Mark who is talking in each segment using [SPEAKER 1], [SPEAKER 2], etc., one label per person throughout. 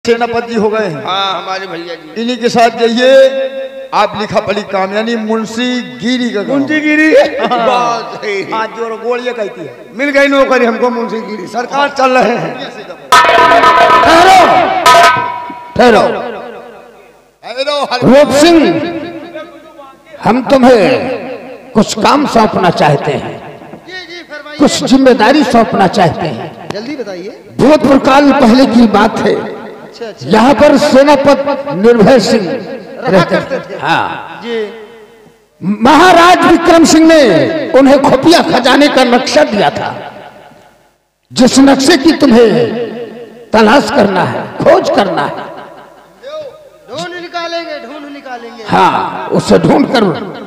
[SPEAKER 1] सेनापति हो गए हैं।
[SPEAKER 2] हाँ हमारे भैया जी।
[SPEAKER 1] इन्हीं के साथ जाइए। आप लिखा पढ़ी काम यानी मुंशी गिरी का काम।
[SPEAKER 2] मुंशी गिरी
[SPEAKER 1] हाँ जोर गोलियां कहती है।
[SPEAKER 2] मिल गई नौकरी हमको मुंशी गिरी। सरकार चल रहे हैं।
[SPEAKER 3] ठहरो रूप सिंह, हम तुम्हें कुछ काम सौंपना चाहते हैं, कुछ जिम्मेदारी सौंपना चाहते हैं।
[SPEAKER 2] जल्दी बताइए।
[SPEAKER 3] भूतपूर्व काल पहले की बात है। यहाँ पर सेनापति निर्भय सिंह रहते थे। हाँ
[SPEAKER 2] जी।
[SPEAKER 3] महाराज विक्रम सिंह ने उन्हें खुफिया खजाने का नक्शा दिया था, जिस नक्शे की तुम्हें तलाश करना है, खोज करना है।
[SPEAKER 2] ढूंढ निकालेंगे।
[SPEAKER 3] हाँ, उसे ढूंढ कर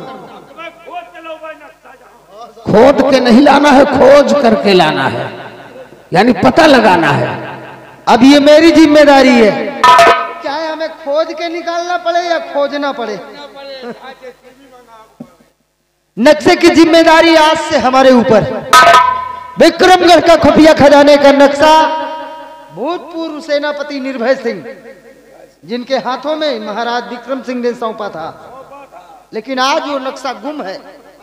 [SPEAKER 3] खोद के नहीं लाना है, खोज करके लाना है, यानी पता लगाना है।
[SPEAKER 2] अब ये मेरी जिम्मेदारी है। क्या है, हमें खोज के निकालना पड़े या खोजना पड़े? नक्शे की जिम्मेदारी आज से हमारे ऊपर। विक्रमगढ़ का खुफिया खजाने का नक्शा भूतपूर्व सेनापति निर्भय सिंह, जिनके हाथों में महाराज विक्रम सिंह ने सौंपा था, लेकिन आज वो नक्शा गुम है।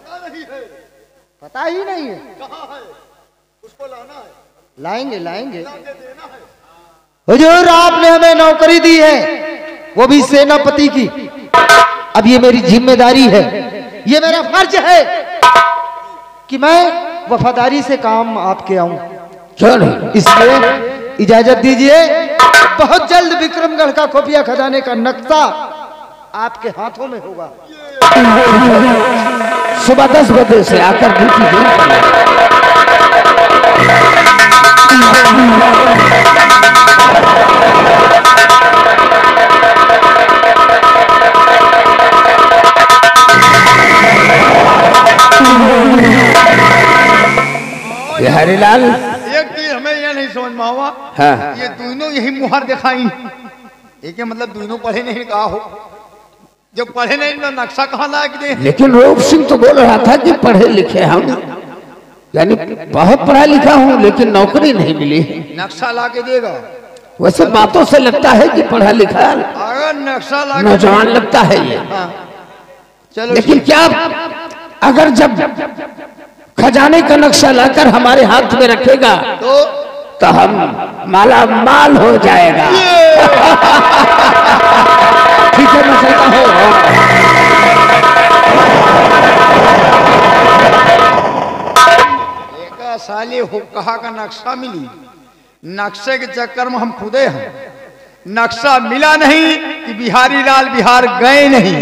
[SPEAKER 2] पता ही नहीं है। उसको लाना है। लाएंगे। हुजूर, आपने हमें नौकरी दी है, वो भी सेनापति की। अब ये मेरी जिम्मेदारी है, ये मेरा फर्ज है कि मैं वफादारी से काम आपके आऊं। इसलिए इजाजत दीजिए। बहुत जल्द विक्रमगढ़ का खुफिया खजाने का नक्शा आपके हाथों में होगा।
[SPEAKER 3] सुबह 10 बजे से आकर ड्यूटी ज्वाइन करना। हरिलाल,
[SPEAKER 1] एक चीज हमें यह नहीं समझ में आवा।
[SPEAKER 3] हाँ।
[SPEAKER 1] ये दोनों यही मुहर दिखाई, एक मतलब दोनों पढ़े नहीं कहा हो। जब पढ़े नहीं ना नक्शा कहाँ ला के दे।
[SPEAKER 3] लेकिन रूप सिंह तो बोल रहा था कि पढ़े लिखे हम, यानी बहुत पढ़ा लिखा हूँ, लेकिन नौकरी नहीं मिली।
[SPEAKER 1] नक्शा ला के देगा।
[SPEAKER 3] वैसे बातों से लगता है कि पढ़ा लिखा
[SPEAKER 1] अगर नक्शा ला
[SPEAKER 3] नौजवान लगता है ये।
[SPEAKER 1] चलो,
[SPEAKER 3] लेकिन क्या अगर जब खजाने का नक्शा लाकर हमारे हाथ में रखेगा तो हम माला माल हो जाएगा। ठीक है, मैं चलता हूँ।
[SPEAKER 1] एक साले हो कहा का नक्शा मिली, नक्शे के चक्कर में हम खुदे हैं। नक्शा मिला नहीं कि बिहारी लाल बिहार गए नहीं।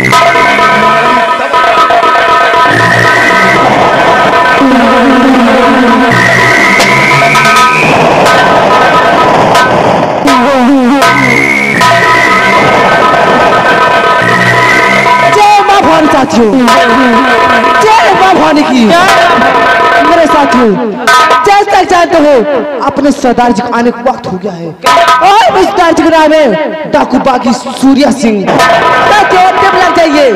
[SPEAKER 4] जय मां भवानी साथियों, जय मां भवानी की। मेरे साथियों, जैसे तक जानते हो अपने सरदार जी को आने का वक्त हो गया है, और इस सरदार जी के नाम है डाकू बागी सूर्या सिंह। लग जाइए।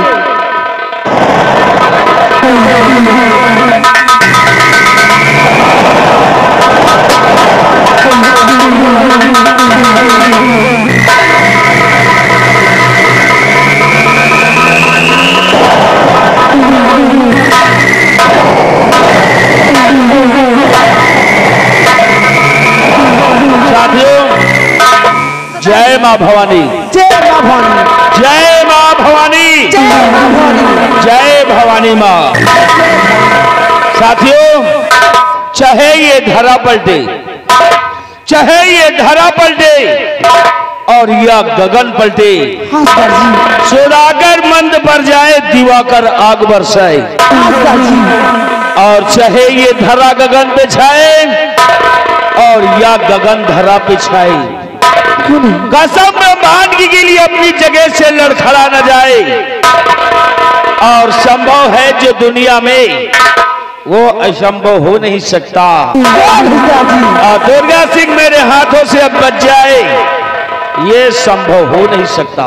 [SPEAKER 3] जय मां भवानी,
[SPEAKER 4] जय मां भवानी,
[SPEAKER 3] जय मां भवानी,
[SPEAKER 4] जय मां भवानी,
[SPEAKER 3] जय भवानी मां। साथियों, चाहे ये धरा पलटे, चाहे ये धरा पलटे और या गगन पलटे,
[SPEAKER 4] हाँ सर जी,
[SPEAKER 3] सुदागर मंद पर जाए, दिवाकर आग बरसाए,
[SPEAKER 4] हाँ सर जी,
[SPEAKER 3] और चाहे ये धरा गगन पे छाए और या गगन धरा पे छाए, कसम में बांध के लिए अपनी जगह से लड़खड़ा न जाए। और संभव है जो दुनिया में, वो असंभव हो नहीं सकता। दुर्गा सिंह मेरे हाथों से अब बच जाए, ये संभव हो नहीं सकता।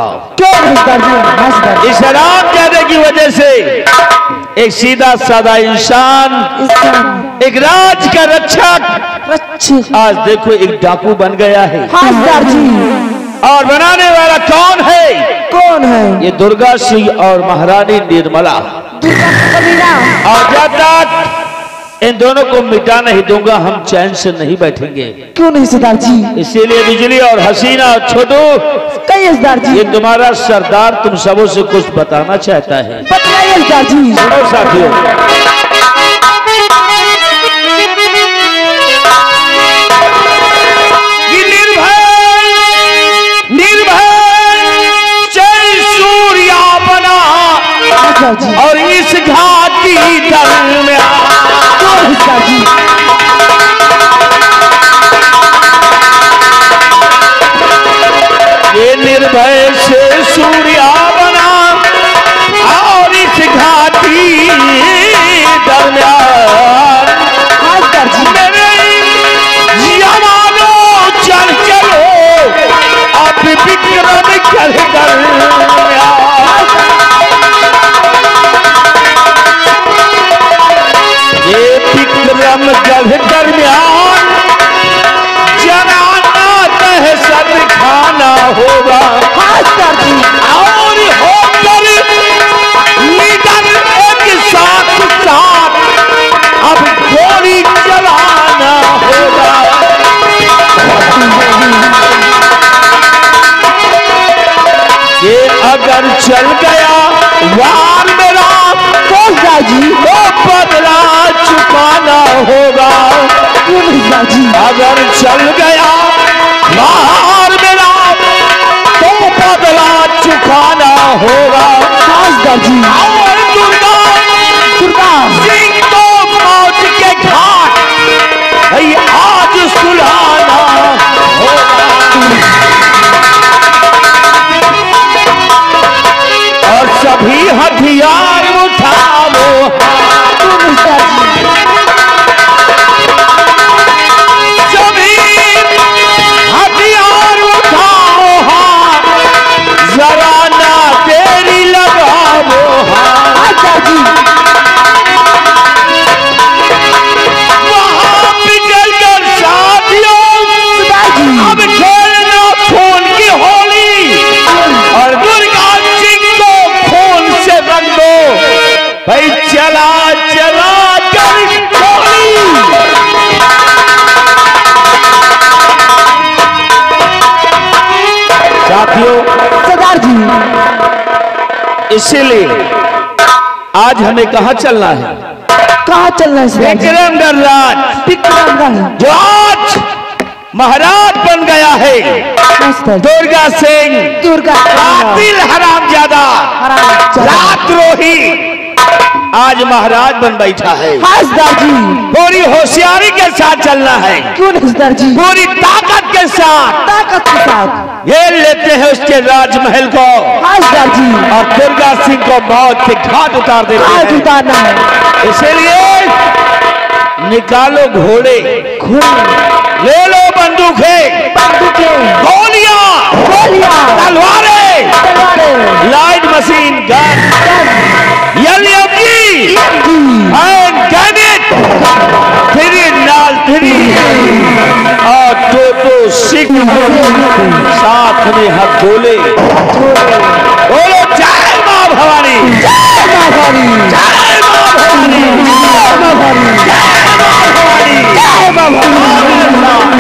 [SPEAKER 3] इस हरामजादे की वजह से एक सीधा साधा इंसान, एक राज का रक्षक आज देखो एक डाकू बन गया है।
[SPEAKER 4] हाँ सर जी,
[SPEAKER 3] और बनाने वाला कौन है?
[SPEAKER 4] कौन है?
[SPEAKER 3] ये दुर्गा सिंह और महारानी निर्मला।
[SPEAKER 4] दुर्गा कबीरा।
[SPEAKER 3] और जब तक इन दोनों को मिटा नहीं दूंगा हम चैन से नहीं बैठेंगे।
[SPEAKER 4] क्यों नहीं सरदार जी?
[SPEAKER 3] इसीलिए बिजली और हसीना और छोटू,
[SPEAKER 4] कहिए सरदार जी।
[SPEAKER 3] ये तुम्हारा सरदार तुम सबों से कुछ बताना चाहता है।
[SPEAKER 4] बताइए सरदार जी।
[SPEAKER 3] सुनो साथियों, और इस घाटी दरमियान ये निर्भय से सूर्या बना और इस घाटी दरमियान मेरे जवानों चल चलो अब विक्रम कर विक्रम गढ़ दरमियान जनाना दहशत खाना होगा और होकर लीडर एक साथ साथ अब गोली चलाना होगा। ये अगर चल गया वार मेरा तो जी वो बदला चुकाना होगा। अगर चल गया वार मेरा तो बदला चुकाना होगा। और दुर्गा सिंह को मौत के घाट आज सुलाना होगा। और सभी हथियार उठाओ, सभी हथियार उठाओ, जरा ना देरी लगाओ। वहां पिघल कर साथियों अब खेलना खून की होली और दुर्गा सिंह को खून से रंग दो भाई। चला चला कर गोली। साथियों
[SPEAKER 4] सरदार जी,
[SPEAKER 3] इसीलिए आज हमें कहाँ चलना है?
[SPEAKER 4] कहाँ चलना है सरदार जी?
[SPEAKER 3] विक्रमगढ़ राज,
[SPEAKER 4] विक्रमगढ़
[SPEAKER 3] जो आज महाराज बन गया है दुर्गा सिंह, कातिल हरामजादा, रातद्रोही आज महाराज बन बैठा है। पूरी होशियारी के साथ चलना है।
[SPEAKER 4] क्यों नहीं सरदार जी?
[SPEAKER 3] पूरी ताकत के साथ ये लेते हैं उसके राजमहल को और दुर्गा सिंह को मौत के घाट उतार देते हैं।
[SPEAKER 4] उतारना है।
[SPEAKER 3] इसलिए निकालो घोड़े, ले लो बंदूकें, गोलियां, तलवारें, light machine gun, and get it, और दो सिख साथ में हाथ बोले, बोलो जय मां भवानी, जय मां भवानी, जय मां भवानी, जय मां भवानी, जय मां भवानी।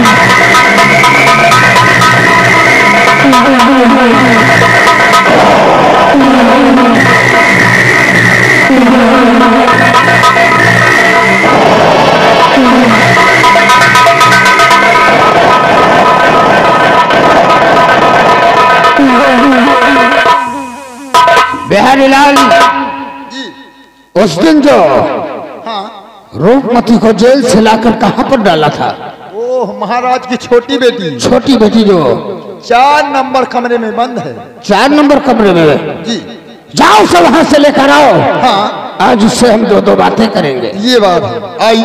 [SPEAKER 2] बिहारी लाल उस दिन जो रूपमती को जेल से लाकर कहाँ पर डाला था?
[SPEAKER 1] ओह, महाराज की छोटी बेटी।
[SPEAKER 2] छोटी बेटी जो
[SPEAKER 1] 4 नंबर कमरे में बंद है।
[SPEAKER 2] 4 नंबर कमरे में?
[SPEAKER 1] जी।
[SPEAKER 2] जाओ सब वहां से लेकर आओ।
[SPEAKER 1] हाँ,
[SPEAKER 2] आज उससे हम दो बातें करेंगे।
[SPEAKER 1] ये बात है। आई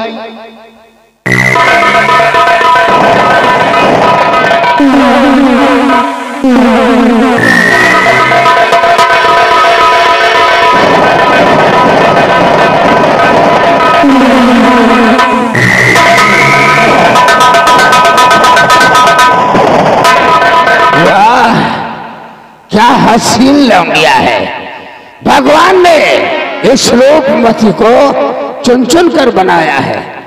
[SPEAKER 3] क्या हसीन लौंडिया है। भगवान ने इस रूपमती को चुन चुन कर बनाया है।